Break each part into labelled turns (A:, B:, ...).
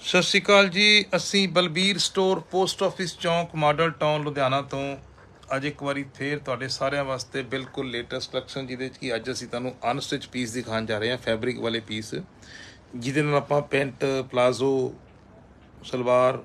A: ਸਤਿ ਸ਼੍ਰੀ ਅਕਾਲ ਜੀ। ਅਸੀਂ Balbir store post office ਚੌਂਕ ਮਾਡਲ ਟਾਊਨ ਲੁਧਿਆਣਾ ਤੋਂ ਅੱਜ ਇੱਕ ਵਾਰੀ ਫੇਰ ਤੁਹਾਡੇ ਸਾਰਿਆਂ ਵਾਸਤੇ ਬਿਲਕੁਲ ਲੇਟੈਸਟ ਕਲੈਕਸ਼ਨ, ਜਿਹਦੇ 'ਚ ਕਿ ਅੱਜ ਅਸੀਂ ਤੁਹਾਨੂੰ ਅਨਸਟਿਚ ਪੀਸ ਦਿਖਾਉਣ ਜਾ ਰਹੇ ਹਾਂ, ਫੈਬਰਿਕ ਵਾਲੇ ਪੀਸ, ਜਿਹਦੇ ਨਾਲ ਆਪਾਂ ਪੈਂਟ, ਪਲਾਜ਼ੋ, ਸਲਵਾਰ,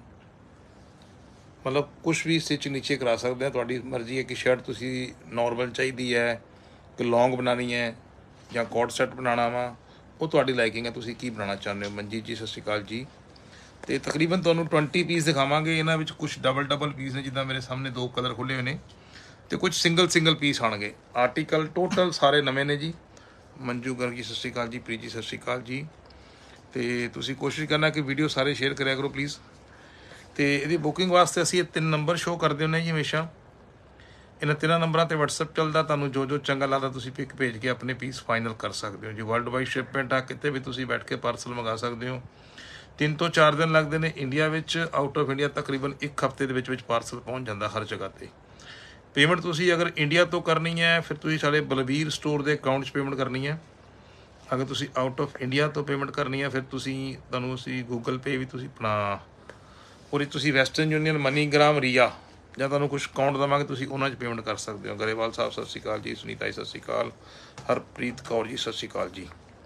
A: ਮਤਲਬ ਕੁਛ ਵੀ ਸਟਿਚ ਨੀਚੇ ਕਰਾ ਸਕਦੇ ਹਾਂ। ਤੁਹਾਡੀ ਮਰਜ਼ੀ ਹੈ ਕਿ ਸ਼ਰਟ ਤੁਸੀਂ ਨੋਰਮਲ ਚਾਹੀਦੀ ਹੈ ਕਿ ਲੌਂਗ ਬਣਾਉਣੀ ਹੈ ਜਾਂ ਕੋਟ ਸੈੱਟ ਬਣਾਉਣਾ ਵਾ, ਉਹ ਤੁਹਾਡੀ ਲਾਈਕਿੰਗ ਹੈ, ਤੁਸੀਂ ਕੀ ਬਣਾਉਣਾ ਚਾਹੁੰਦੇ ਹੋ। ਮਨਜੀਤ ਜੀ ਸਤਿ ਸ਼੍ਰੀ ਅਕਾਲ ਜੀ। ਤੇ ਤਕਰੀਬਨ ਤੁਹਾਨੂੰ 20 ਪੀਸ ਦਿਖਾਵਾਂਗੇ। ਇਹਨਾਂ ਵਿੱਚ ਕੁਝ ਡਬਲ ਪੀਸ ਨੇ, ਜਿੱਦਾਂ ਮੇਰੇ ਸਾਹਮਣੇ 2 ਕਲਰ ਖੁੱਲੇ ਹੋਏ ਨੇ, ਤੇ ਕੁਝ ਸਿੰਗਲ ਪੀਸ ਆਣਗੇ। ਆਰਟੀਕਲ ਟੋਟਲ ਸਾਰੇ ਨਵੇਂ ਨੇ ਜੀ। ਮੰਜੂ ਗਰਗ ਜੀ ਸਤਿ ਸ਼੍ਰੀ ਅਕਾਲ ਜੀ। ਪ੍ਰੀਤ ਜੀ ਸਤਿ ਸ਼੍ਰੀ ਅਕਾਲ ਜੀ। ਤੇ ਤੁਸੀਂ ਕੋਸ਼ਿਸ਼ ਕਰਨਾ ਕਿ ਵੀਡੀਓ ਸਾਰੇ ਸ਼ੇਅਰ ਕਰਿਆ ਕਰੋ ਪਲੀਜ਼। ਤੇ ਇਹਦੀ ਬੁਕਿੰਗ ਵਾਸਤੇ ਅਸੀਂ ਇਹ 3 ਨੰਬਰ ਸ਼ੋਅ ਕਰਦੇ ਹੁੰਦੇ ਜੀ ਹਮੇਸ਼ਾ। ਇਹਨਾਂ 3 ਨੰਬਰਾਂ ਤੇ WhatsApp ਚੱਲਦਾ। ਤੁਹਾਨੂੰ ਜੋ ਚੰਗਾ ਲੱਗਦਾ ਤੁਸੀਂ ਪਿਕ ਭੇਜ ਕੇ ਆਪਣੇ ਪੀਸ ਫਾਈਨਲ ਕਰ ਸਕਦੇ ਹੋ ਜੀ। ਵਰਲਡ ਵਾਈਡ ਸ਼ਿਪਮੈਂਟ ਆ, ਕਿਤੇ ਵੀ ਤੁਸੀਂ ਬੈਠ ਕੇ ਪਾਰਸਲ ਮੰਗਾ ਸਕਦੇ ਹੋ। 3 ਤੋਂ 4 ਦਿਨ ਲੱਗਦੇ ਨੇ ਇੰਡੀਆ ਵਿੱਚ। ਆਊਟ ਆਫ ਇੰਡੀਆ ਤਕਰੀਬਨ 1 ਹਫ਼ਤੇ ਦੇ ਵਿੱਚ ਪਾਰਸਲ ਪਹੁੰਚ ਜਾਂਦਾ ਹਰ ਜਗ੍ਹਾ 'ਤੇ। ਪੇਮੈਂਟ ਤੁਸੀਂ ਅਗਰ ਇੰਡੀਆ ਤੋਂ ਕਰਨੀ ਹੈ ਫਿਰ ਤੁਸੀਂ ਸਾਡੇ ਬਲਬੀਰ ਸਟੋਰ ਦੇ ਅਕਾਊਂਟ 'ਚ ਪੇਮੈਂਟ ਕਰਨੀ ਹੈ। ਅਗਰ ਤੁਸੀਂ ਆਊਟ ਆਫ ਇੰਡੀਆ ਤੋਂ ਪੇਮੈਂਟ ਕਰਨੀ ਹੈ ਫਿਰ ਤੁਹਾਨੂੰ ਅਸੀਂ ਗੂਗਲ ਪੇ ਵੀ ਤੁਸੀਂ ਆਪਣਾ, ਔਰ ਤੁਸੀਂ ਵੈਸਟਰਨ ਯੂਨੀਅਨ, ਮਨੀਗ੍ਰਾਮ, ਰੀਆ ਜਾਂ ਤੁਹਾਨੂੰ ਕੁਛ ਅਕਾਊਂਟ ਦੇਵਾਂਗੇ, ਤੁਸੀਂ ਉਹਨਾਂ 'ਚ ਪੇਮੈਂਟ ਕਰ ਸਕਦੇ ਹੋ। ਗਰੇਵਾਲ ਸਾਹਿਬ ਸਤਿ ਸ਼੍ਰੀ ਅਕਾਲ ਜੀ। ਸੁਨੀਤਾ ਜੀ ਸਤਿ ਸ਼੍ਰੀ ਅਕਾਲ। ਹਰਪ੍ਰੀਤ ਕੌਰ ਜੀ ਸਤਿ ਸ਼੍ਰੀ ਅਕਾਲ ਜੀ।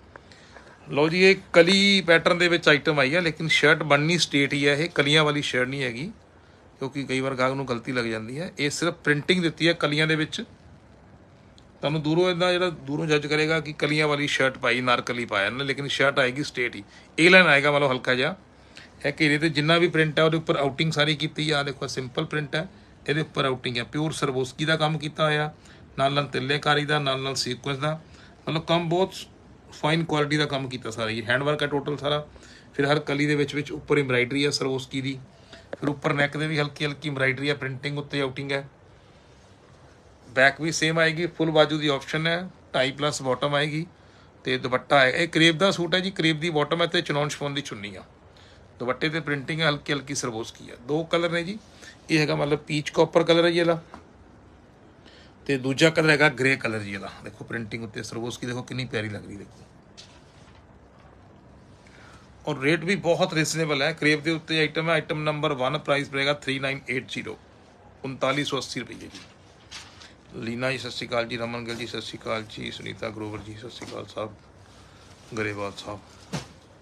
A: ਲਓ ਜੀ, ਇਹ ਕਲੀ ਪੈਟਰਨ ਦੇ ਵਿੱਚ ਆਈਟਮ ਆਈ ਹੈ, ਲੇਕਿਨ ਸ਼ਰਟ ਬਣਨੀ ਸਟੇਟ ਹੀ ਹੈ। ਇਹ ਕਲੀਆਂ ਵਾਲੀ ਸ਼ਰਟ ਨਹੀਂ ਹੈਗੀ, ਕਿਉਂਕਿ ਕਈ ਵਾਰ ਗਾਹਕ ਨੂੰ ਗਲਤੀ ਲੱਗ ਜਾਂਦੀ ਹੈ। ਇਹ ਸਿਰਫ ਪ੍ਰਿੰਟਿੰਗ ਦਿੱਤੀ ਹੈ ਕਲੀਆਂ ਦੇ ਵਿੱਚ। ਤੁਹਾਨੂੰ ਦੂਰੋਂ ਇੱਦਾਂ ਜਿਹੜਾ ਦੂਰੋਂ ਜੱਜ ਕਰੇਗਾ ਕਿ ਕਲੀਆਂ ਵਾਲੀ ਸ਼ਰਟ ਪਾਈ, ਨਾਰਕਲੀ ਪਾਇਆ ਨਾ, ਲੇਕਿਨ ਸ਼ਰਟ ਆਏਗੀ ਸਟੇਟ ਹੀ। ਏ ਲਾਈਨ ਆਏਗਾ ਮਤਲਬ ਹਲਕਾ ਜਿਹਾ। ਇਹ ਘੇਰੇ 'ਤੇ ਜਿੰਨਾ ਵੀ ਪ੍ਰਿੰਟ ਹੈ ਉਹਦੇ ਉੱਪਰ ਆਊਟਿੰਗ ਸਾਰੀ ਕੀਤੀ ਆ। ਦੇਖੋ ਸਿੰਪਲ ਪ੍ਰਿੰਟ ਹੈ, ਇਹਦੇ ਉੱਪਰ ਆਊਟਿੰਗ ਹੈ। ਪਿਓਰ ਸਰਵੋਸਕੀ ਦਾ ਕੰਮ ਕੀਤਾ ਹੋਇਆ, ਨਾਲ ਤਿੱਲੇਕਾਰੀ ਦਾ, ਨਾਲ ਸੀਕੁਐਂਸ ਦਾ, ਮਤਲਬ ਕੰਮ ਬਹੁਤ ਫਾਈਨ ਕੁਆਲਿਟੀ ਦਾ ਕੰਮ ਕੀਤਾ ਸਾਰਾ। ਇਹ ਹੈਂਡ ਵਰਕ ਹੈ ਟੋਟਲ ਸਾਰਾ। ਫਿਰ ਹਰ ਕਲੀ ਦੇ ਵਿੱਚ ਉੱਪਰ ਐਮਬਰਾਇਡਰੀ ਹੈ ਸਰਵੋਸਕੀ ਦੀ। ਫਿਰ ਉੱਪਰ ਨੈਕ ਦੇ ਵੀ ਹਲਕੀ ਐਮਬਰਾਇਡਰੀ ਹੈ, ਪ੍ਰਿੰਟਿੰਗ ਉੱਤੇ ਆਊਟਿੰਗ ਹੈ। बैक भी सेम आएगी। फुल बाजू की ऑप्शन है, 2.5+ बॉटम आएगी। तो दुपट्टा है, ये करेब का सूट है जी। करेब की बॉटम है, तो चनौन शिफॉन की चुन्नी आ। दुपट्टे ते प्रिंटिंग है, हल्की सरबोसकी है। 2 कलर ने जी। ये है मतलब पीच कॉपर कलर है जी ਇਹਦਾ, ਤੇ दूजा कलर है ग्रे कलर जी ਇਹਦਾ। देखो प्रिंटिंग उत्ते सरबोसकी देखो कितनी प्यारी लग रही देखो। और रेट भी बहुत रिजनेबल है। करेब के उत्ते आइटम है, आइटम नंबर 1, प्राइस पड़ेगा 3980, 3980 रुपये जी। लीना जी सत श्री अकाल जी। रमन गिल जी सत श्री अकाल जी। सुनीता ग्रोवर जी सत श्री अकाल साहब। गरेवाल साहब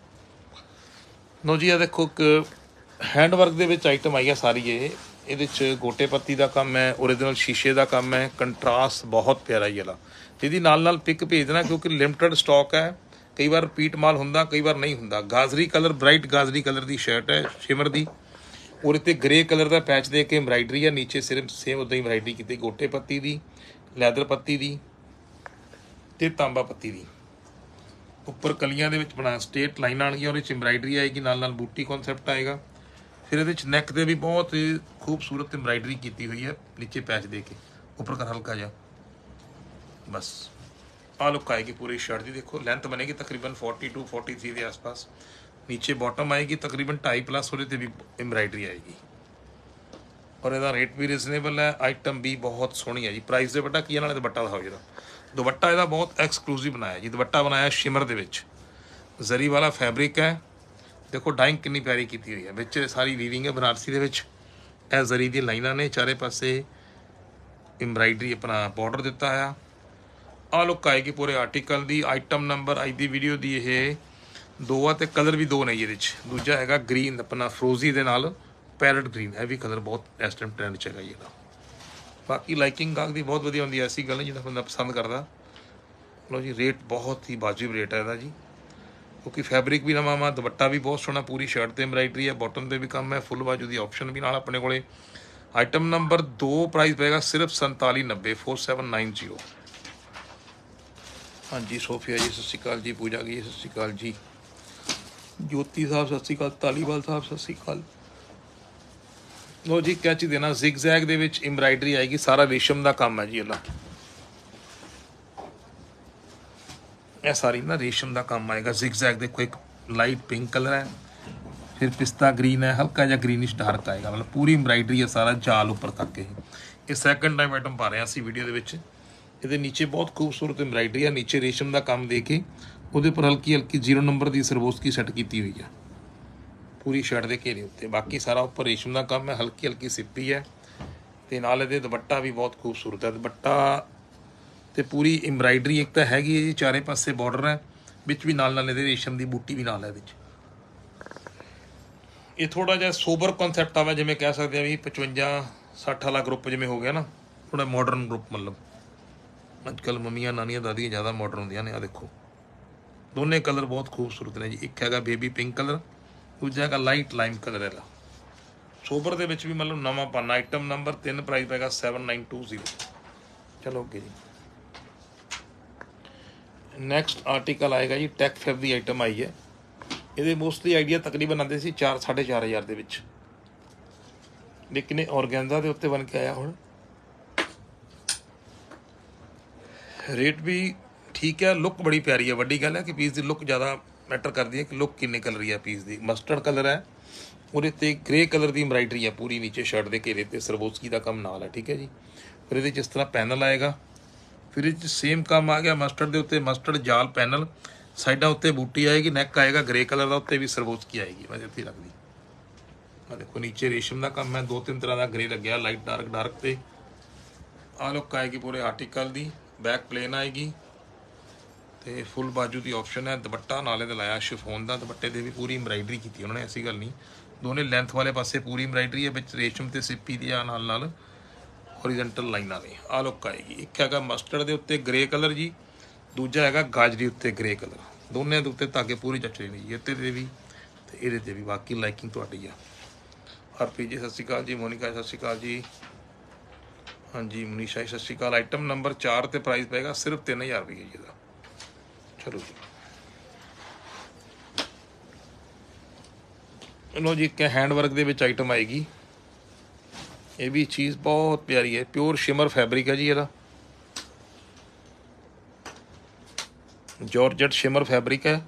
A: नो जी। आ देखो एक हैंड वर्क ਦੇ ਵਿੱਚ ਆਈਟਮ ਆਈ ਹੈ ਸਾਰੀ। ਇਹਦੇ 'ਚ ਗੋਟੇ ਪੱਤੀ ਦਾ ਕੰਮ ਹੈ, ਓਰੀਜਨਲ ਸ਼ੀਸ਼ੇ ਦਾ ਕੰਮ ਹੈ, ਕੰਟਰਾਸਟ ਬਹੁਤ ਪਿਆਰਾ ਹੀ ਵਾਲਾ। ਇਹਦੀ ਨਾਲ ਪਿਕ ਭੇਜ ਦੇਣਾ, ਕਿਉਂਕਿ ਲਿਮਟਡ ਸਟਾਕ ਹੈ। ਕਈ ਵਾਰ ਰਿਪੀਟ ਮਾਲ ਹੁੰਦਾ, ਕਈ ਵਾਰ ਨਹੀਂ ਹੁੰਦਾ। ਗਾਜਰੀ ਕਲਰ, ਬ੍ਰਾਈਟ ਗਾਜਰੀ ਕਲਰ ਦੀ ਸ਼ਰਟ ਹੈ, ਸ਼ਿਮਰ ਦੀ। और इतने ग्रे कलर का पैच दे के एम्ब्राइडरी है नीचे, सिर्फ सेम उदा ही एम्ब्राइडरी की गोटे पत्ती की, लैदर पत्ती की ते तांबा पत्ती की। उपर कलियां दे विच बना स्ट्रेट लाइन आएगी और एम्ब्राइडरी आएगी, नाल नाल बूटी कॉन्सैप्ट आएगा। फिर ये नैक से भी बहुत खूबसूरत एम्ब्राइडरी की हुई है, नीचे पैच दे के उपर कर हल्का जा। बस आ लुक आएगी पूरी शर्ट की। देखो लेंथ बनेगी तकरीबन 42 43 के आसपास। नीचे बॉटम आएगी तकरीबन 2.5+, और भी एम्ब्राइडरी आएगी। और इसका रेट भी रिजनेबल है। आइटम भी बहुत सोहनी है जी। प्राइस दे बेटा की नाले दुपट्टा दिखाओ जरा। दुपट्टा इसका बहुत एक्सक्लूसिव बनाया जी। दुपट्टा बनाया शिमर दे विच, जरी वाला फैब्रिक है। देखो डाइंग कितनी प्यारी की हुई है, विच सारी वीविंग है बनारसी दे विच। यह जरी दी लाइनां ने, चारे पासे एम्ब्राइडरी अपना बॉर्डर दिता है। आ लुक आएगी पूरे आर्टिकल की। आइटम नंबर अज की वीडियो की यह 2 आ, तो कलर भी 2 ने ये। दूजा है ग्रीन अपना फ्रोजी के नाल पैरट ग्रीन, है भी कलर बहुत इस टाइम ट्रेंड च है ये। बाकी लाइकिंग गाहक की बहुत वधिया होंदी है, ऐसी गल नहीं जो बंदा पसंद करता। लो जी, रेट बहुत ही वाजिब रेट है इसका जी, क्योंकि फैब्रिक भी नवा वा, दुपट्टा भी बहुत सोहना, पूरी शर्ट पर एम्ब्राइडरी है, बॉटम पर भी काम है, फुल बाजू की ऑप्शन भी नाल अपने कोले। आइटम नंबर 2, प्राइस पेगा सिर्फ 4790, 4790। हाँ जी सोफिया जी सत श्री अकाल जी। पूजा जी सत श्री अकाल जी। ज्योति साहब सत श्री अकाल। तालीवाल साहब सत श्री अकाल। लो जी, कैच देना जिग जैग दे विच एम्ब्राइडरी आएगी, सारा रेशम का काम है जी। यह सारी ना रेशम का काम आएगा। जिग जैग देखो, एक लाइट पिंक कलर है, फिर पिस्ता ग्रीन है, हल्का जहा ग्रीनिश डार्क आएगा, मतलब पूरी एम्ब्राइडरी है, सारा जाल उपर तक। ये सैकेंड टाइम आइटम पा रहे हैं असी वीडियो के। ये नीचे बहुत खूबसूरत एम्ब्राइडरी है, नीचे रेशम का काम दे के वो पर हल्की 0 नंबर की सरबोसकी सैट की हुई है। पूरी शर्ट के घेरे उत्ते। बाकी सारा उपर रेशम का काम है, हल्की हल्की सिप्पी है तो नाल इहदे दुपट्टा भी बहुत खूबसूरत है। दुपट्टा तो पूरी एम्ब्राइडरी एक तो हैगी जी, चारे पासे बॉर्डर है, विच भी नाल इहदे रेशम की बूटी भी नाल है। ये थोड़ा जिहा सोबर कॉन्सैप्ट आवा, जिवें कह सकते हैं भी 55-60 वाला ग्रुप जिवें हो गया ना, थोड़ा मॉडर्न ग्रुप। मतलब अजकल मम्मियां नानियां दादियां ज़्यादा मॉडर्न होंदियां ने। आ देखो दोने कलर बहुत खूबसूरत ने जी। एक है बेबी पिंक कलर, दूजा है लाइट लाइम कलर है। सोबर के भी मतलब नवा पन। आइटम नंबर 3, प्राइस पैगा 7920। चलो ओके जी। नैक्सट आर्टिकल आएगा जी, टैक फैब की आइटम आई है। ये मोस्टली आइडिया तकरीबन आते सी 4-4.5 हज़ार के, लेकिन ऑर्गेन्जा के उत्ते बन के आया हुण। रेट भी ठीक है, लुक बड़ी प्यारी है। वड्डी गल है कि पीस की लुक ज़्यादा मैटर करती है कि लुक किन्नी कलर है पीस की। मस्टर्ड कलर है, और इतने ग्रे कलर की एम्ब्राइडरी है पूरी नीचे शर्ट के घेरे ते सरबोस्की का काम नाल है। ठीक है जी। फिर ये इस तरह पैनल आएगा, फिर ये सेम काम आ गया मस्टर्ड के उत्ते, मस्टर्ड जाल पैनल, साइडा उत्ते बूटी आएगी, नैक आएगा ग्रे कलर का, उत्ते भी सरबोस्की आएगी। मैं इतनी लगती आ देखो नीचे रेशम का काम है, 2-3 तरह का ग्रे लग्या, लाइट डार्क डार्क ते। आ लुक आएगी पूरे आर्टिकल की। बैक प्लेन आएगी तो फुल बाजू की ऑप्शन है। दुपट्टा नाले तो लाया शिफोन का, दुपट्टे की भी पूरी एम्ब्राइडरी की उन्होंने, ऐसी गल नहीं। दोनों लेंथ वाले पासे पूरी एम्ब्राइडरी है, बिच रेशम ते सिप्पी दी नाल हॉरिजेंटल लाइनां ने। आ लुक आएगी। एक है मस्टर्ड के उत्ते ग्रे कलर जी, दूजा है गाजरी उत्ते ग्रे कलर। दोनों के उत्ते धागे पूरे जचरे ने जी, इत्ते भी तो ये भी। बाकी लाइकिंग तुहाडी है। हरप्रीत जी सत श्री अकाल जी, मोनिका सत श्री अकाल जी, हाँ जी मनीषा जी सत श्री अकाल। आइटम नंबर 4 ते प्राइस पेगा सिर्फ 3000 रुपये जी का। चलो जी लो जी। एक हैंडवर्क के आइटम आएगी, ये भी चीज़ बहुत प्यारी है, प्योर शिमर फैब्रिक है जी। ये जॉर्जेट शिमर फैब्रिक है,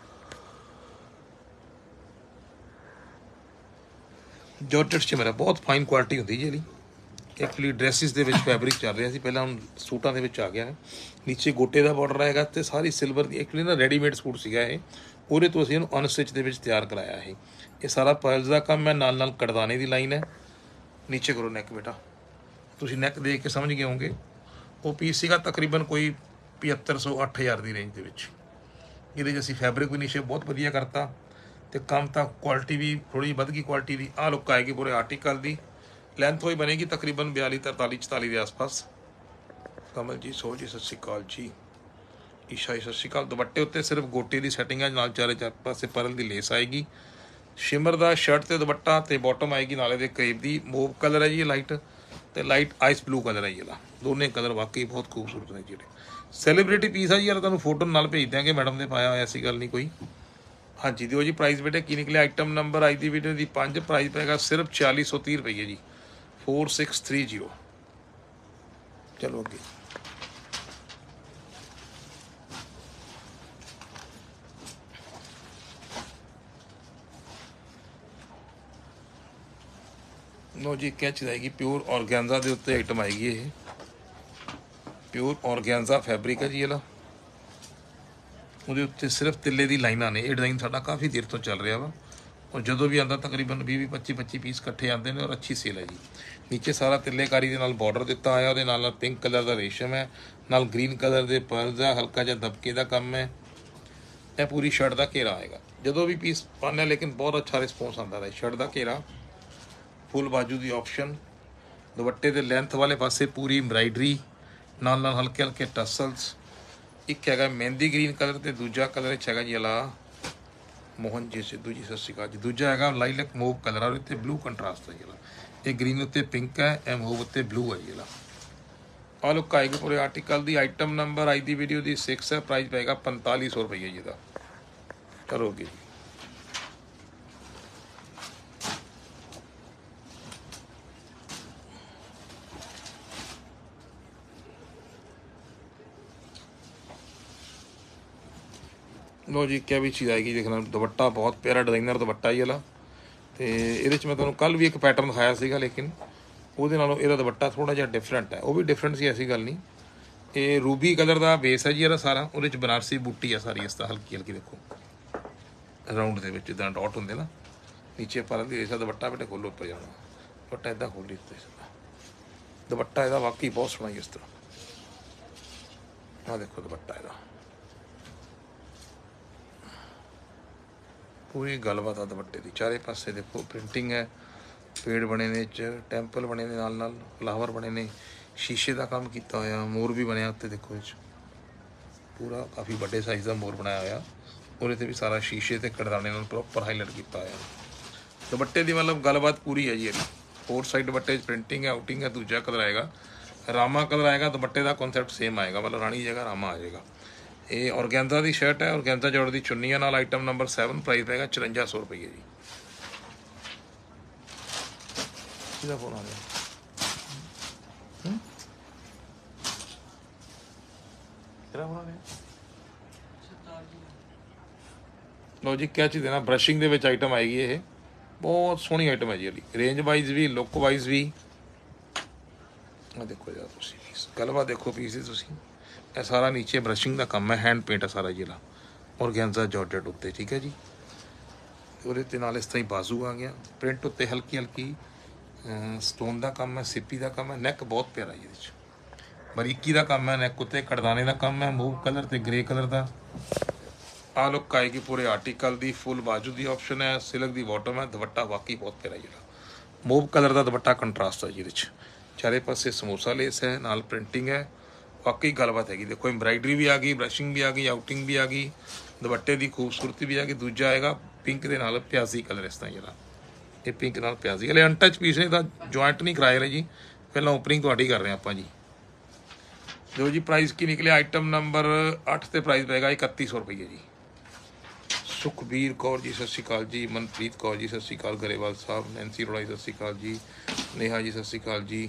A: जॉर्जेट शिमर है, बहुत फाइन क्वालिटी होती जी। एक्चुअली ड्रैसिस के फैब्रिक चल रहा है, पहले हम सूटा के आ गया है। नीचे गोटे का बॉर्डर आएगा तो सारी सिल्वर की, एक्चुअली ना रेडीमेड सूट सीगा ये, ਉਹਦੇ तो ਅਸੀਂ ਇਹਨੂੰ अनस्टिच ਦੇ ਵਿੱਚ ਤਿਆਰ ਕਰਾਇਆ है। ये सारा पर्ल्स का काम है, नाल कड़दाने की लाइन है। नीचे करो नैक बेटा, तुम नैक देख के समझ गए होंगे। वो पीस सीगा तकरीबन कोई 7500-8000 की रेंज के। ये असी फैब्रिक भी नीचे बहुत वधिया करता, तो काम तो क्वालिटी भी थोड़ी वध गई क्वालिटी की। आ लुक आएगी पूरे आर्टिकल की। लेंथ ही बनेगी तकरीबन 42-43-44 के आसपास। कमल जी सो जी सत श्री अकाल जी, ईशा जी सत श्री अकाल। दुपट्टे उत्ते सिर्फ गोटे की सैटिंग है, नाल चारे चार पासे परल की लेस आएगी। शिमर का शर्ट ते दुपट्टा ते बॉटम आएगी नाले दे करीब दी। मोव कलर है जी लाइट, तो लाइट आइस ब्लू कलर है ये। दोनों कलर वाकई बहुत खूबसूरत ने जी। सैलीब्रिटी पीस है जी, यार तुहानूं फोटो नाल भेज देंगे, मैडम ने पाया होया, ऐसी गल नहीं कोई। हाँ जी दिओ जी। प्राइस बेटे की निकले आइटम नंबर अज की वीडियो की 5, प्राइस पेगा सिर्फ 4630 रुपये जी, 4630। चलो अगे लो जी। क्या चीज़ आएगी, प्योर ऑर्गेन्जा के उत्ते आइटम आएगी। ये प्योर ऑर्गेन्जा फैब्रिक है जी। ये ਉਹਦੇ ਉੱਤੇ सिर्फ तिले की लाइनां ने। ये डिज़ाइन साडा काफ़ी देर तो चल रहा वा, और जो भी आता तकरीबन 20-25 पीस इकट्ठे आते हैं, और अच्छी सेल है जी। नीचे सारा तिलेकारी के नाल बॉर्डर दिता आया, वो नाल पिंक कलर का रेशम है, नाल ग्रीन कलर के पर्ल्स है, हल्का जिहा दबके का काम है। यह पूरी शर्ट का घेरा आएगा जो भी पीस पाने, लेकिन बहुत अच्छा रिस्पोंस आता है। शर्ट का घेरा, फुल बाजू की ऑप्शन, दुपट्टे के लेंथ वाले पासे पूरी एम्ब्राइडरी, नाल हल्के हल्के टसल्स। एक है मेहंदी ग्रीन कलर, तो दूजा कलर है जी अला मोहन जी सिद्धू जी सत श्री अकाल जी। दूजा है लाइलक मूव कलर, और इतने ब्लू कंट्रास्ट है जी। ये ग्रीन उत्ते पिंक है, ए मूव उत्ते ब्लू है जी। आ लुक आएगी पूरे आर्टिकल की। आइटम नंबर अज की वीडियो की 6 है, प्राइस पेगा 4500 रुपये जी का। करोगे जी। लो जी। क्या भी चीज़ आएगी देखना, दुपट्टा बहुत प्यारा डिजाइनर दुपट्टा ही वाला। तो ये मैं तुहानूं कल भी एक पैटर्न दिखाया सीगा, लेकिन ਉਹਦੇ ਨਾਲੋਂ ਇਹਦਾ ਦੁਪੱਟਾ ਥੋੜਾ ਜਿਹਾ ਡਿਫਰੈਂਟ ਹੈ। ਉਹ ਵੀ ਡਿਫਰੈਂਟ ਸੀ, ਐਸੀ ਗੱਲ ਨਹੀਂ। ਇਹ ਰੂਬੀ ਕਲਰ ਦਾ ਬੇਸ ਹੈ ਜੀ ਇਹਦਾ ਸਾਰਾ, ਉਹਦੇ ਚ ਬਨਾਰਸੀ ਬੂਟੀ ਆ ਸਾਰੀ ਇਸ ਦਾ, ਹਲਕੀ ਹਲਕੀ ਦੇਖੋ ਰਾਉਂਡ ਦੇ ਵਿੱਚ ਜਿੱਦਾਂ ਡਾਟ ਹੁੰਦੇ ਨਾ, नीचे पालन की रेसा दुपट्टा बेटे खोलो उपर जाना दुपट्टा इदा खोली उत्ते दुपट्टा ਇਹਦਾ वाकई बहुत सोहना इस तरह आ देखो दुपट्टा ਇਹਦਾ पूरी गलबात आ दुपट्टे की चारे पासे देखो प्रिंटिंग है पेड़ बने ने टैंपल बने ने नाल फ्लावर बने ने शीशे का काम किया होया मोर भी बनया उत्ते देखो पूरा काफ़ी बड़े साइज़ का मोर बनाया होया और भी सारा शीशे ते कड़दाने प्रॉपर हाईलाइट किया होया दुपट्टे की मतलब गलबात पूरी है जी अभी 4 साइड दुपट्टे प्रिंटिंग है आउटिंग है दूजा कलर आएगा रामा कलर आएगा दुपट्टे का कॉन्सैप्ट सेम आएगा मतलब रानी जगह रामा आ जाएगा ये ऑर्गेन्जा की शर्ट है ऑर्गेन्जा जॉर्ड की चुन्नियां नाल आइटम नंबर 7 प्राइस पेगा 5400 रुपये जी किसका फोन आ रहा तेरा फोन आ रहा लो जी क्या चीज़ है ना ब्रशिंग के विच आइटम आएगी ये बहुत सोहनी आइटम है जी अली रेंज वाइज भी लुक वाइज भी देखो यार पीस गलबा देखो पीस ये सारा नीचे ब्रशिंग का काम है हैंड पेंट है सारा जिला ऑर्गेन्जा जॉर्जेट उत्ते ठीक है जी और इस तरह ही बाजू आ गया प्रिंट उत्ते हल्की हल्की स्टोन का काम है सिप्पी का काम है नैक बहुत प्यारा ये बरीकी का काम है नैक उत्ते कड़दाने का काम है मूव कलर ते ग्रे कलर का आ लुक आएगी पूरे आर्टिकल की फुल बाजू की ऑप्शन है सिल्क की बॉटम है दुपट्टा वाकई बहुत प्यारा जी मूव कलर का दुपट्टा कंट्रास्ट है जी चारे पासे समोसा लेस है नाल प्रिंटिंग है वाकई गलबात हैगी देखो एम्ब्राइडरी भी आ गई ब्रशिंग भी आ गई आउटिंग भी आ गई दुपट्टे की खूबसूरती भी आ गई दूजा आएगा पिंक के नाल प्याजी कलर इस तरह जरा ये पिंक नाल प्याजी हले अनटच पीस ने जॉइंट नहीं कराए रहे जी पहला ओपनिंग तुहाडी कर रहे हैं आप जी जो जी प्राइस की निकले आइटम नंबर 8 ते प्राइस पेगा 3100 रुपये जी सुखबीर कौर जी सत श्री अकाल जी मनप्रीत कौर जी सत श्री अकाल गरेवाल साहब नैंसी रोड़ा सत श्री अकाल जी नेहा जी सत श्री अकाल जी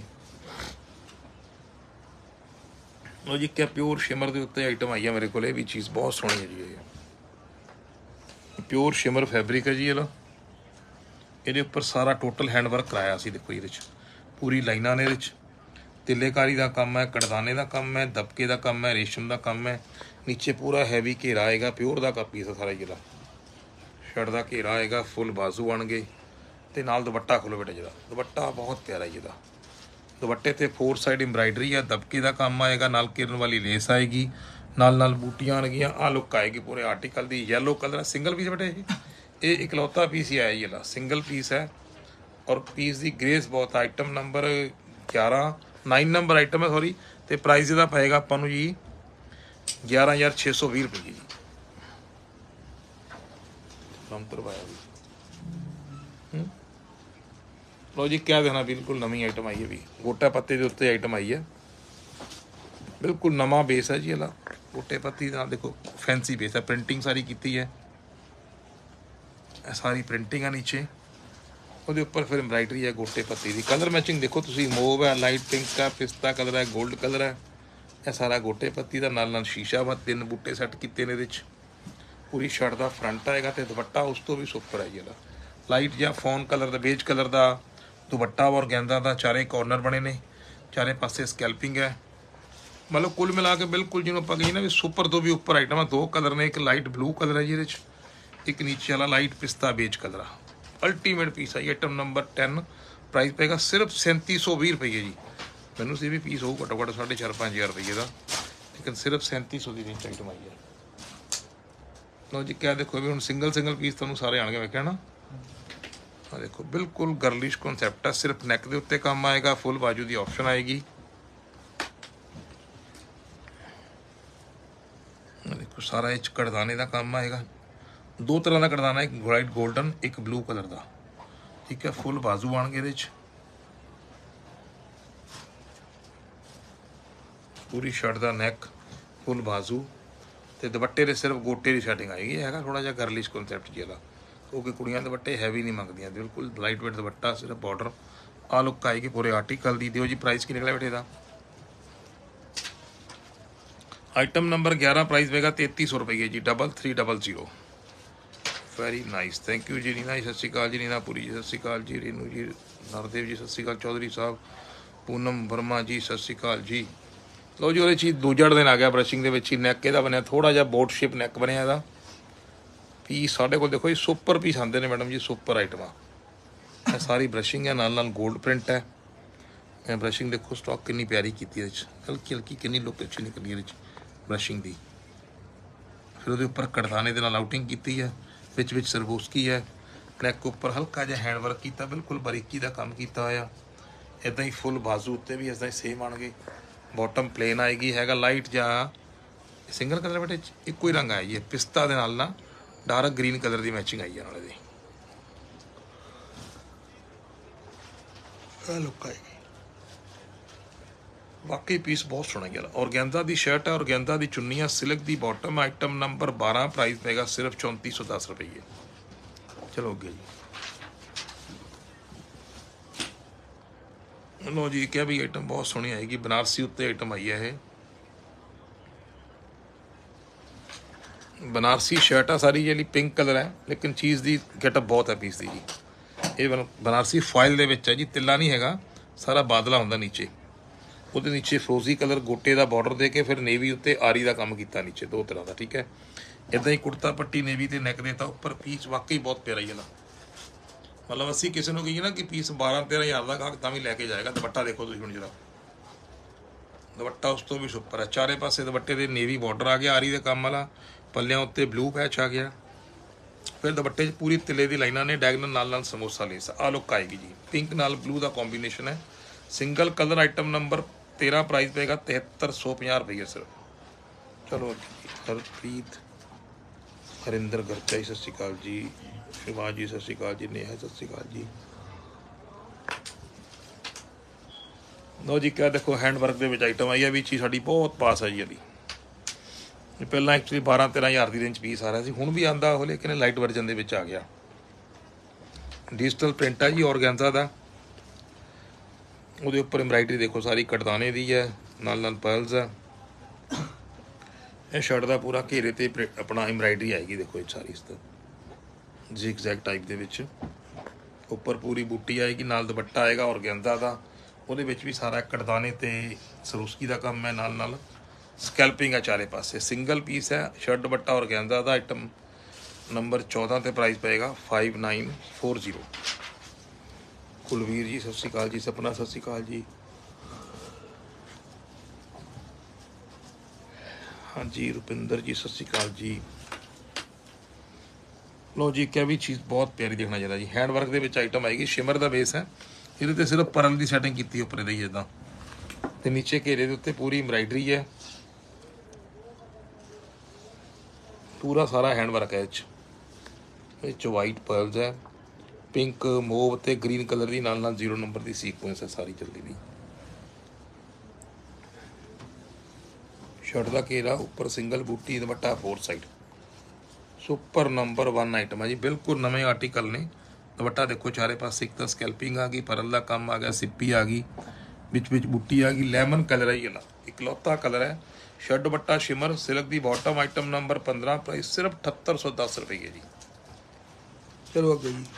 A: लो जी क्या प्योर शिमर के उत्ते आइटम आई है मेरे को भी चीज़ बहुत सोहनी है जी ये प्योर शिमर फैब्रिक है जी ये उपर सारा टोटल हैंडवर्क कराया सी देखो ये पूरी लाइना ने तिलेकारी का काम है कड़दाने का काम है दबके का काम है रेशम का काम है नीचे पूरा हैवी घेरा आएगा प्योर का पीस है सारा जिला शर्ट का घेरा आएगा फुल बाजू आएंगे तो नाल दुपट्टा खोलो बेटा जरा दुपट्टा बहुत प्यारा जी दुपट्टे ते 4 साइड एम्ब्राइडरी है दबके का काम आएगा नाल किरण वाली लेस आएगी नाल बूटियां आएगियां आ लुक आएगी पूरे आर्टिकल की येलो कलर सिंगल पीस बेटे ये इकलौता पीस ही आया ये सिंगल पीस है और पीस की ग्रेस बहुत आइटम नंबर 9 नंबर आइटम है सॉरी तो प्राइस इसका पेगा अपन जी 11,620 रुपये जी काम करवाया भी लो जी क्या देना बिल्कुल नवी आइटम आई है भी गोटा पत्ते के उत्ते आइटम आई है बिल्कुल नवा बेस है जी अला गोटे पत्ती का देखो फैंसी बेस है प्रिंटिंग सारी की है सारी प्रिंटिंग है नीचे वो ऊपर फिर एम्ब्राइडरी है गोटे पत्ती की कलर मैचिंग देखो तुम मोव है लाइट पिंक का पिस्ता कलर है गोल्ड कलर है यह सारा गोटे पत्ती का नाल शीशा व 3 बूटे सैट किए ने पूरी शर्ट का फ्रंट आएगा तो दुपट्टा उस तो भी सुपर है जी लाइट या फोन कलर का बेज कलर का दुपट्टा और गेंदा का चारे कॉर्नर बने ने चारे पासे स्कैल्पिंग है मतलब कुल मिला के बिल्कुल जिन्होंने आप कही ना भी सुपर तो भी उपर आइटम है 2 कलर ने एक लाइट ब्लू कलर है जी एक नीचे वाला लाइट पिस्ता बेज कलर है अल्टीमेट पीस है आइटम नंबर 10 प्राइस पेगा सिर्फ 3720 रुपये जी मैनू से भी पीस हो घट्टो घट्ट 4,500-5,000 रुपये का लेकिन सिर्फ 3700 की रेंज आइटम आई है लो जी क्या देखो भी हम सिंगल पीस तुहानू सारे आने वेखे ना देखो बिल्कुल गर्लिश कॉन्सैप्ट है सिर्फ नैक के उत्ते काम आएगा फुल बाजू की ऑप्शन आएगी देखो सारा ये कड़दाने का काम आएगा 2 तरह का कड़दाना एक वाइट गोल्डन एक ब्लू कलर का ठीक है फुल बाजू आएंगे ये पूरी शर्ट का नैक फुल बाजू तो दुपट्टे के सिर्फ गोटे की सैटिंग आएगी है थोड़ा जहा गर्लिश कॉन्सैप्ट जी वाला क्योंकि कुड़ियां दुपट्टे हैवी नहीं मंगदियां बिल्कुल लाइट वेट दुपट्टा सिर्फ बॉर्डर आ लुक आएगी पूरे आर्टिकल दी दियो जी प्राइस की निकला बेटे का आइटम नंबर 11 प्राइस पेगा 3300 रुपये जी 3300 वेरी नाइस थैंक यू जी नीना जी सत श्री अकाल जी नीना पुरी जी सत श्री अकाल जी रेनू जी नरदेव जी सत श्री अकाल चौधरी साहब पूनम वर्मा जी सत श्री अकाल जी लो जी वो चीज़ दूजा दिन आ गया ब्रशिंग के नैक यदा बनया थोड़ा जहा बोट शेप नैक बनया पीस साढ़े को देखो जी सुपर पीस आते हैं मैडम जी, सुपर आइटम सारी ब्रशिंग है, नाल गोल्ड प्रिंट है। ब्रशिंग देखो स्टॉक कितनी प्यारी की, हल्की हल्की कितनी लुक अच्छी निकली है ब्रशिंग की। फिर वो उपर कड़दाने के नाल आउटिंग की है, विच सरबोस्की है। नैक उपर हल्का जिहा हैंडवर्क किया, बिल्कुल बारीकी का काम किया होया। इदा ही फुल बाजू उत्ते भी इदा ही सेम आएंगे। बॉटम प्लेन आएगी, हैगा लाइट जा सिंगल कलर बेटे एको ही रंग आया जी, पिस्ता दे नाल ना डार्क ग्रीन कलर की मैचिंग आई है नाले दी। लुक आएगी, वाकई पीस बहुत सोहना गया। ऑर्गेन्जा की शर्ट है, ऑर्गेन्जा की चुन्नियाँ, सिल्क की बॉटम, आइटम नंबर 12, प्राइस पेगा सिर्फ 3410 रुपये। चलो अगे जी, लो जी क्या भी आइटम बहुत सोहनी आएगी, बनारसी उत्ते आइटम आई है। बनारसी शर्ट आ सारी जी, पिंक कलर है, लेकिन चीज़ की गेटअप बहुत है पीस की जी। ये बनारसी फॉइल दे विच है जी, तिल्ला नहीं हैगा, सारा बादला होंदा नीचे। ਉਹਦੇ नीचे फ्रोजी कलर गोटे का बॉर्डर दे के फिर नेवी उत्ते आरी का काम किया नीचे, दो तरह का। ठीक है, इदा ही कुर्ता पट्टी नेवी ते नैक देता उपर। पीस वाकई बहुत प्यारा ही है, मतलब असी किसी को कहिए ना कि पीस 12-13 हज़ार का गाहक भी लैके जाएगा। दुपट्टा देखो तुम जरा, दुपट्टा उस तो भी सुपर है। चारे पासे दुपट्टे के नेवी बॉर्डर आ गया आरी के काम वाला, पल्लियां उत्ते ब्लू पैच आ गया। फिर दुपट्टे पूरी तिले की लाइना ने डायगनल नाल समोसा लेस आ लुक आएगी जी। पिंक नाल ब्लू का कॉम्बीनेशन है, single colour, item number 13, price पेगा 7350 रुपये सिर्फ। चलो हरप्रीत, हरिंदर गर्चा जी सत श्री अकाल जी, शिवाज जी सत श्री अकाल जी, नेहा सत श्री अकाल जी। लो जी क्या देखो हैंडवर्क के आइटम आई है, भी चीज़ साड़ी बहुत पास है जी। अभी पहला एक्चुअली 12-13 हज़ार की रेंज पीस आ रहा है, हुण भी आंदा हो, लेकिन लाइट वर्जन के आ गया। डिजिटल प्रिंट है जी ऑर्गेन्जा का, ਉਹਦੇ ਉੱਪਰ एम्ब्राइडरी देखो सारी कटदाने दी है, नाल पर्ल्स है। ये शर्ट का पूरा घेरे ते अपना एम्ब्राइडरी आएगी, देखो ये सारी इस तरह जिग जैग टाइप के विच। उपर पूरी बूटी आएगी, नाल दुपट्टा आएगा ऑर्गेन्जा का, ਉਹਦੇ ਵਿੱਚ भी सारा कटदाने ते सरूस्की का काम है, नाल स्कैल्पिंग है चारे पासे। सिंगल पीस है, शर्ट दुपट्टा ऑर्गेन्जा का, आइटम नंबर 14 ते प्राइस पेगा 5940। कुलवीर जी सत श्री अकाल जी, सपना सत श्री अकाल जी, हाँ जी रुपिंदर जी सत श्री अकाल जी। लो जी क्या भी चीज़ बहुत प्यारी देखना चाहिए जी। हैंडवर्क के आइटम आएगी, शिमर का बेस है, ये सिर्फ परल की सैटिंग की उपर दी इदा, तो नीचे घेरे के उत्ते पूरी एम्ब्राइडरी है, पूरा सारा हैंडवर्क है। इस वाइट पर्ल्स है, पिंक मोव ते ग्रीन कलर की नाल 0 नंबर की सीक्वेंस है सारी चलती हुई। शर्ट का घेरा उपर सिंगल बूटी, दुपट्टा 4 साइड, सुपर नंबर 1 आइटम है जी, बिल्कुल नवे आर्टिकल ने। दुपट्टा देखो चारे पास, एक तो स्कैल्पिंग आ गई, परल का काम आ गया, सिप्पी आ गई, बिच बूटी आ गई, लेमन कलर है, ये इकलौता कलर है। शर्ट दुपट्टा शिमर, सिल्क की बॉटम, आइटम नंबर 15, प्राइस सिर्फ 7810 रुपये जी। चलो अगे जी,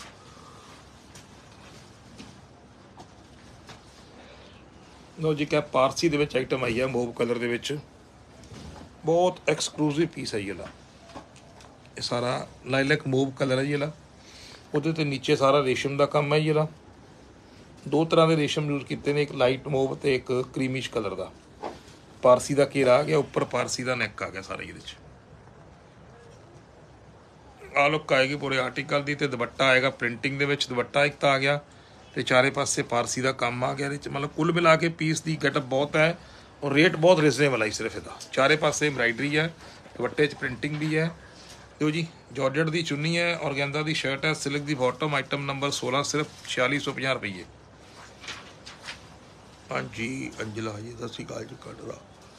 A: लो जी क्या पारसी दे विच आइटम आई है, मूव कलर दे विच, बहुत एक्सक्लूसिव पीस है ये सारा लाइलैक मूव कलर है ये। ਉਹਦੇ ਤੇ नीचे सारा रेशम का काम है ये। दो तरह के रेशम यूज किए हैं, एक लाइट मूव तो एक क्रीमिश कलर का। पारसी का घेरा आ गया, उपर पारसी का नैक आ गया सारा ये। आ लुक आएगी पूरे आर्टिकल की, तो दुपट्टा आएगा प्रिंटिंग के विच, दुपट्टा एक तो आ गया, तो चारे पासे पारसी का काम आ गया। मतलब कुल मिला के पीस की गेटअप बहुत है, और रेट बहुत रिजनेबल है सिर्फ इसका। चारे पासे एम्ब्राइडरी है, दुपट्टे प्रिंटिंग भी है। तो जी जॉर्जेट की चुन्नी है, ऑर्गेन्जा की शर्ट है, सिल्क की बॉटम, आइटम नंबर 16, सिर्फ 4650 रुपये। हाँ जी अंजला जी सत श्री अकाल जी। कटरा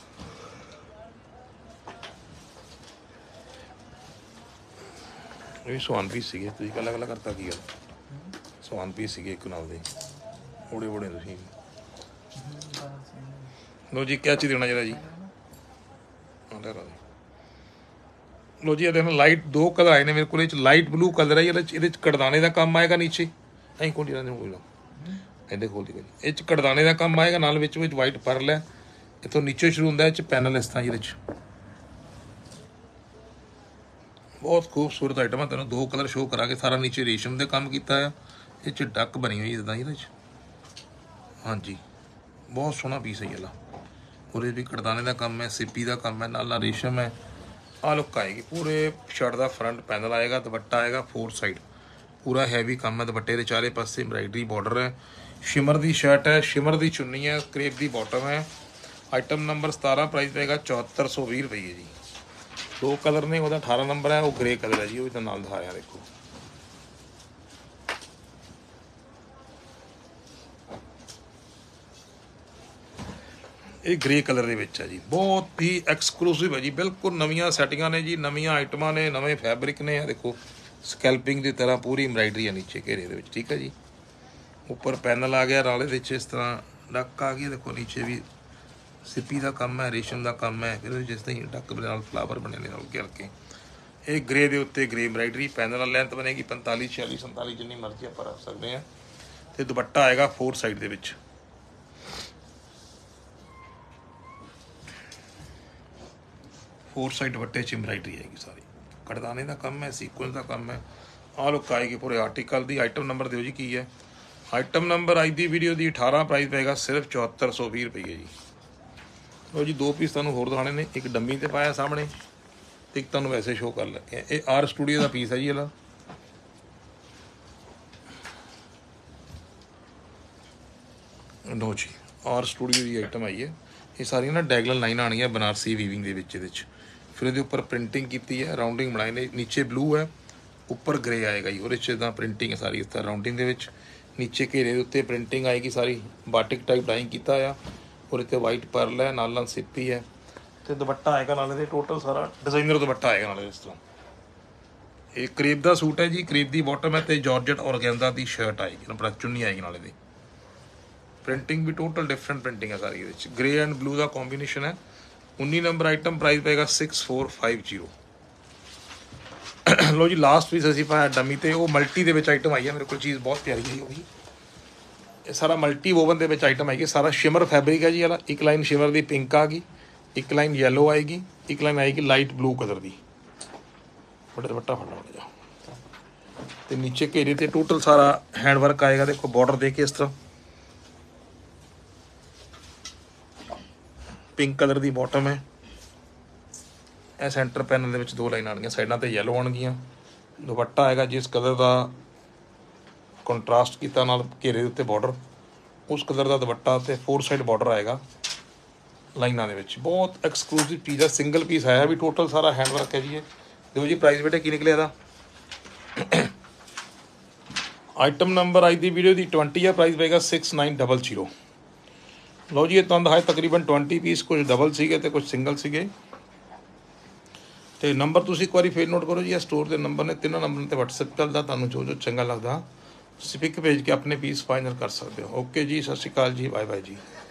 A: ये सवान पीस सीगे, तुम गल गल करता की गल, सवान पीस सीगे एक नाल दे बड़े बड़े तुम। लो जी क्या चीज़ देना जरा जी, लो जी ये लाइट 2 कलर आए ने मेरे को, लाइट ब्लू कलर है, ये कड़दाने का काम आएगा नीचे, अं खोल इधर खोल दी, ये कड़दाने का काम आएगा, नाल विच वाइट परल है, इतों नीचे शुरू होंगे, पैनल इस तरह ये बहुत खूबसूरत आइटम है। तेन दो कलर शो करा के सारा नीचे रेशम का काम किया है, ये डक बनी हुई इदा ही। हाँ जी, बहुत सोहना पीस है ये वाला। और भी कड़दाने का काम है, सिप्पी का काम है, नाला रेशम है। आ लुक आएगी पूरे शर्ट का फ्रंट पैनल आएगा, दुपट्टा आएगा 4 साइड, पूरा हैवी काम है। दुपट्टे के चारे पासे एम्ब्राइडरी बॉर्डर है, शिमर की शर्ट है, शिमर की चुन्नी है, क्रेप की बॉटम है। आइटम नंबर 17, प्राइस पेगा 7420 रुपये जी। दो कलर ने, वो 18 नंबर है, वो ग्रे कलर है जी, वो भी नाल दिखा रहा देखो। ये ग्रे कलर के है जी, बहुत ही एक्सक्लूसिव है जी, बिल्कुल नवियां सैटिंगां ने जी, नवियां आइटमां ने, नवे फैब्रिक ने। देखो स्कैल्पिंग की तरह पूरी एम्ब्राइडरी है नीचे घेरे दे विच, ठीक है जी। ऊपर पैनल आ गया, नाले इस तरह डक आ गई। देखो नीचे भी सिप्पी का काम है, रेशम का काम है, फिर जिस तरह डक नाल फ्लावर बने ने हल्के हल्के। ये ग्रे के उत्ते ग्रे एम्ब्राइडरी, पैनल लेंथ बनेगी 45, 46, 47 जिन्नी मर्जी आप रख सकते हैं। तो दुपट्टा आएगा 4 साइड के विच। 4 साइड दुपट्टे च एम्ब्राइडरी आएगी सारी, कड़दाने का काम है, सीक्वेंस का काम है। आ लुक आएगी पूरे आर्टिकल की। आइटम नंबर दो जी की है। आइटम नंबर अज की वीडियो की 18, प्राइस पेगा सिर्फ 7420 रुपये जी। लो जी, दो पीस तुहानूं होर दिखाने ने, एक डम्मी ते पाया सामने, एक तुहानूं वैसे शो कर लगे। ये आर स्टूडियो का पीस है जी ਇਹਦਾ। लो जी, आर स्टूडियो की आइटम आई है। ये सारिया ना डैगलन लाइन आनी बनारसी वीविंग के विच। फिर ये उपर प्रिंटिंग की है, राउंडिंग बनाए ने, नीचे ब्लू है, उपर ग्रे आएगा जी। और इदा प्रिंटिंग है सारी इस तरह राउंडिंग के विच। नीचे घेरे के उत्ते प्रिंटिंग आएगी सारी, बाटिक टाइप डाइंग किया है। और इतने वाइट पर्ल है, नाल सिप्पी है, तो दुपट्टा आएगा नाले। टोटल सारा डिजाइनर दुपट्टा आएगा नाले इस तरह। एक क्रेप का सूट है जी, क्रेप की बॉटम है, तो जॉर्जेट ऑर्गेन्जा की शर्ट आएगी, अपना चुन्नी आएगी नाले दी। प्रिंटिंग भी टोटल डिफरेंट प्रिंटिंग है सारी। ग्रे एंड ब्लू का कॉम्बीनेशन है। 19 नंबर आइटम, प्राइस पेगा 6450। लो जी, लास्ट पीस असी पाया डमी ते, वो मल्टी के आइटम आई है मेरे को, चीज़ बहुत प्यारी है। वो ये सारा मल्टी वोवन के आइटम आएगी, सारा शिमर फैब्रिक है जी वाला। एक लाइन शिमर की पिंक आ गई, एक लाइन येलो आएगी, एक लाइन आएगी लाइट ब्लू कलर की। बड़ा दुपट्टा फड़ना जा, तो नीचे घेरे ते टोटल सारा हैंडवर्क आएगा। देखो बॉर्डर दे के इस तरह, पिंक कलर की बॉटम है। यह सेंटर पैनल के 2 लाइन आएगी, साइडों पर येलो आएगियाँ। दुपट्टा आएगा जिस कलर का कंट्रास्ट किया नाल घेरे उत्ते बॉर्डर, उस कलर का दुपट्टा, तो 4 साइड बॉर्डर आएगा लाइनों के। बहुत एक्सक्लूसिव चीज़ है, सिंगल पीस आया भी, टोटल सारा हैंडवर्क है जी। ये देखो जी, प्राइस बेटे की निकले था। आइटम नंबर अज की वीडियो की 20 है, प्राइस पेगा 6900। लो जी, ये तुहानूं दिखाए तकरीबन 20 पीस, कुछ डबल सीगे ते कुछ सिंगल सीगे। तो नंबर तुसीं एक बार फिर नोट करो जी, स्टोर के नंबर ने, 3 नंबर पर वट्सएप चलता। तुहानूं जो चंगा लगता पिक भेज के अपने पीस फाइनल कर सकते हो। ओके जी, सत श्री अकाल जी, बाय बाय जी।